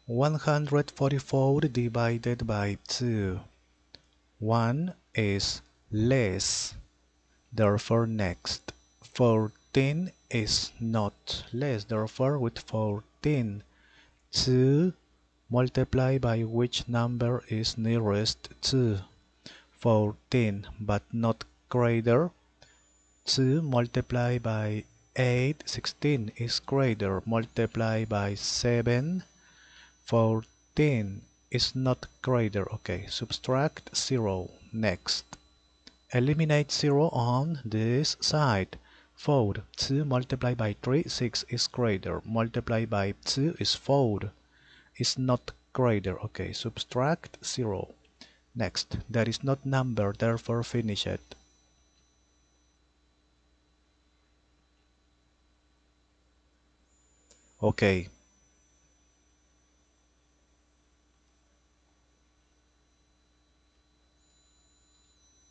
144 divided by 2. 1 is less, therefore next. 14 is not less, therefore with 14. 2 multiply by which number is nearest to 14 but not greater. 2 multiply by 8, 16 is greater. Multiply by 7, 14 is not greater. Okay, subtract 0. Next. Eliminate 0 on this side. 4. 2 multiplied by 3, 6 is greater. Multiply by 2 is 4. Is not greater. Okay, subtract 0. Next. That is not number, therefore finish it. Okay,